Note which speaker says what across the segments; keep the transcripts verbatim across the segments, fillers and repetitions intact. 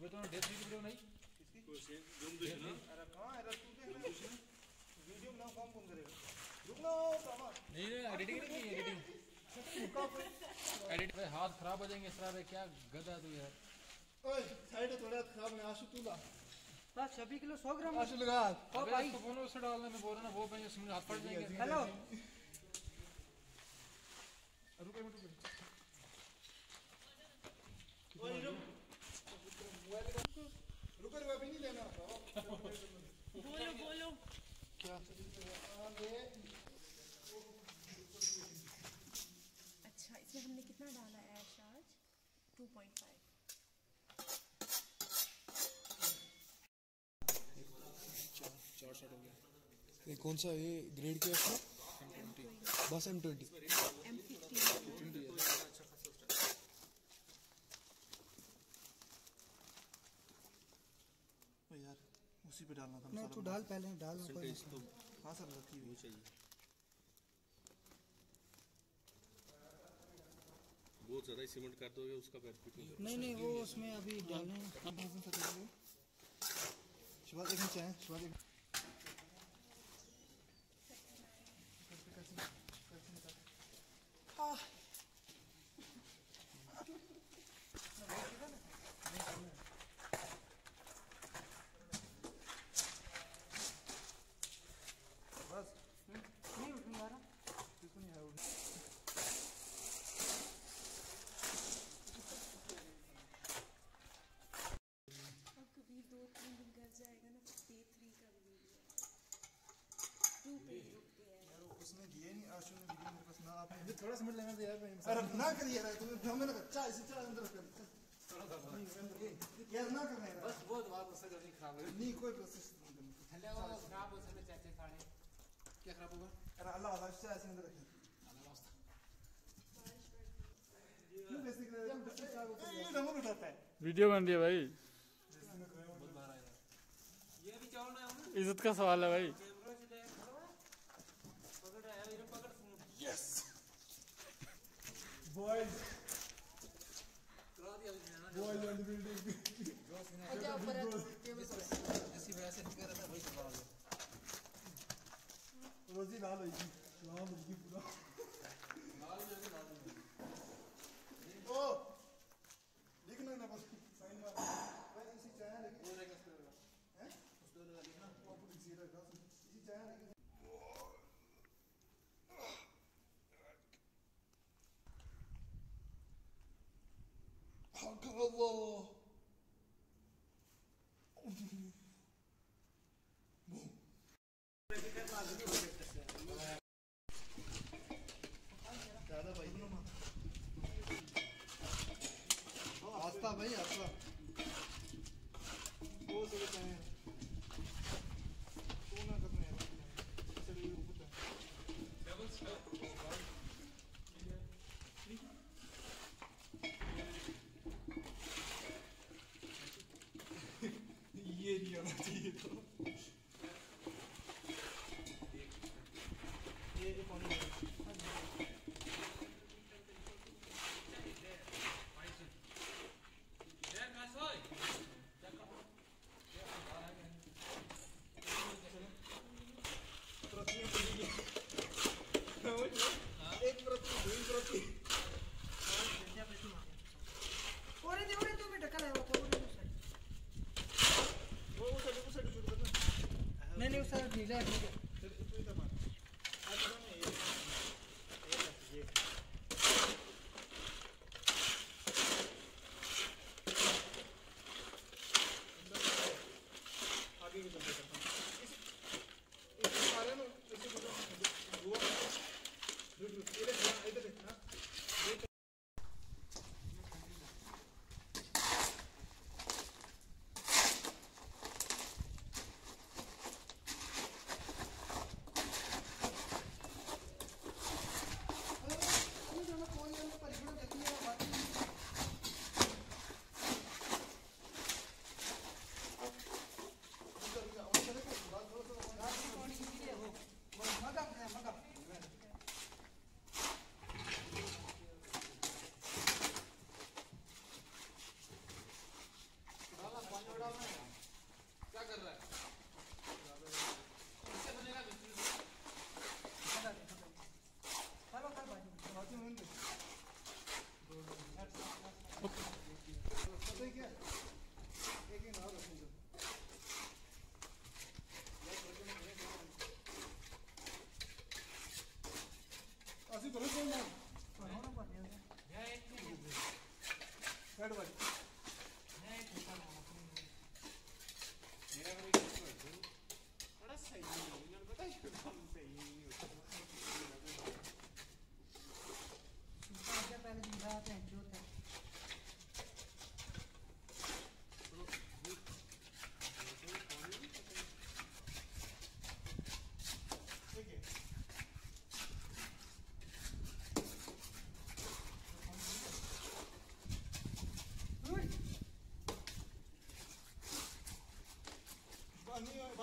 Speaker 1: वो तो death video नहीं
Speaker 2: किसकी जूम दे ना अरे कहां है तू देख वीडियो बनाओ काम कौन करेगा रुक लो बाबा
Speaker 1: नहीं नहीं एडिटिंग नहीं की एडिटिंग एडिट पे हाथ खराब हो जाएंगे इस तरह पे क्या गधा तू यार
Speaker 2: ओए साइड थोड़ा खराब है आशु तू ला
Speaker 3: बस छब्बीस किलो सौ ग्राम
Speaker 2: आशु लगा
Speaker 1: ओ भाई इसको फोन से डालने में बोल रहा ना वो पे इसमें हाथ फट जाएंगे
Speaker 3: हेलो
Speaker 2: रुको मिनट रुको ओए रुक मोबाइल रुको रुको अभी नहीं लेना
Speaker 3: बोलो बोलो
Speaker 2: क्या
Speaker 4: अच्छा इसमें हमने कितना डाला है ऐश आज टू पॉइंट फाइव
Speaker 2: चार शॉट हो गया ये कौन सा ये ग्रेड क्या है बस एम ट्वेंटी
Speaker 4: एम फिफ्टी
Speaker 2: यार उसी पे डालना था
Speaker 3: नहीं तू डाल पहले डाल कोई
Speaker 2: तो हाँ सर रखी हुई चाहिए
Speaker 5: बहुत ज़्यादा सीमेंट कर दोगे उसका पैर फिट
Speaker 3: नहीं नहीं वो उसमें अभी डालने
Speaker 2: शिवा देखना चाहें शिवा देख बस
Speaker 3: नहीं उठ नहीं आ रहा
Speaker 2: किसको नहीं आया
Speaker 4: अब कभी दो तीन दिन कर जाएगा ना डे थ्री का वीडियो टू पे रुकते हैं
Speaker 2: यार उसने दिए नहीं आशु ने दिए मेरे पास ना आपने थोड़ा समझ लेना था यार अरे ना करिए यार तुम्हें हमें लगा चाय से चाय अंदर कर यार ना करना है
Speaker 1: बस बहुत बात उससे जल्दी खराब है
Speaker 2: नहीं कोई प्रोसेस नहीं करना
Speaker 1: हेलो खराब हो सकते चाचे खाने क्या खराब होगा
Speaker 2: अरे अल्लाह वाला चाय से अंदर रखिए क्यों वैसे कर रहे हो बच्चे चाय को ये नंबर उठाता है
Speaker 1: वीडियो बन रही है भाई
Speaker 3: ये भी चावल ना
Speaker 1: इज्जत का सवाल है भाई
Speaker 3: पकड़ आया ये पकड़
Speaker 2: यस बॉयज
Speaker 3: करा दिया
Speaker 2: बॉयज ऑन द बिल्डिंग
Speaker 3: अच्छा ऊपर ऐसी वजह से निकल रहा था भाई सवाल
Speaker 2: रोजी लाल होगी लाल होगी पूरा
Speaker 3: लाल में लाल में
Speaker 2: ओ लिखना ना बस साइन मार भाई इसी चाय लेके
Speaker 3: वो रहेगा उस पे
Speaker 2: हैं
Speaker 3: उस पे लिखना
Speaker 2: वो पूरी जीरो का इसी चाय लेके Allah. ज़्यादा भाई आस्था भाई आस्था वो सब चाहे तो ना करना है चलिए ऊपर डबल स्टॉप ये नहीं होना चाहिए तो ये पानी एक प्रति दुई प्रति
Speaker 3: ओरे दे ओरे तू बेटा कल है वो ओरे दे साइड
Speaker 2: वो उस साइड उस साइड शूट करना
Speaker 3: नहीं नहीं उस साइड ढीला है ठीक है
Speaker 2: फिर तू इधर मार आज तो नहीं ये ये आगे की तरफ करता हूं इस इस मारे ना जैसे वो इधर इधर हां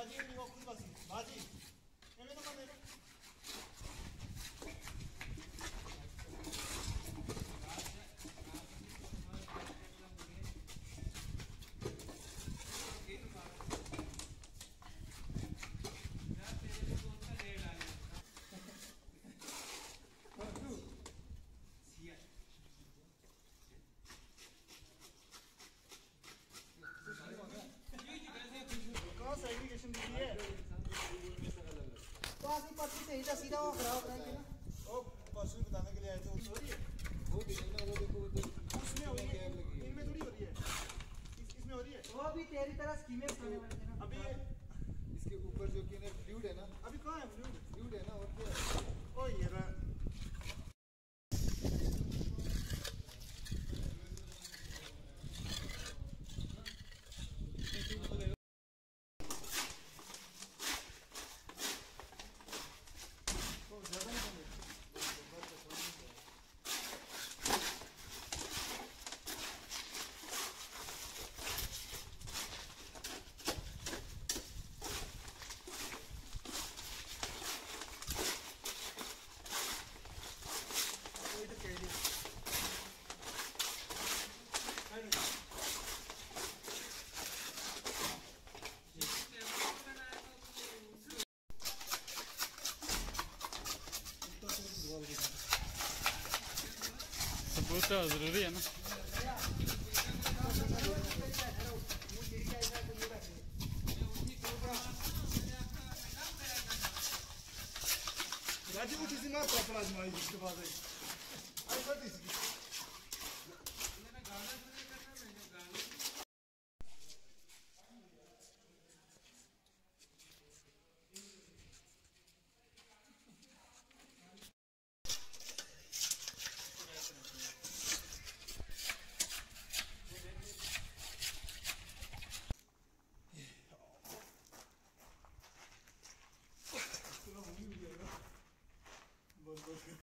Speaker 2: बाजी नहीं वो खुद बाजी बाजी ये में तो कर देना
Speaker 3: सीधा सीधा वो खराब रहेंगे ना
Speaker 2: ओ परसों बताने के लिए आए थे वो हो रही है वो देखो ना वो देखो वो उसमें हो रही है इनमें थोड़ी हो रही है इस इसमें हो रही है
Speaker 3: वो भी तेरी तरह स्कीमें बनाने वाले थे ना
Speaker 2: अभी
Speaker 6: इसके ऊपर जो कि ना फ्लूइड है ना
Speaker 2: अभी कहाँ है फ्लूइड
Speaker 6: फ्लूइड है ना और क्या है
Speaker 2: ओ ये रहा
Speaker 1: सबूत तो जरूरी है ना
Speaker 2: राजू को किसी मार पापड़ा आजमाई जिसके बाद आई आई बड़ी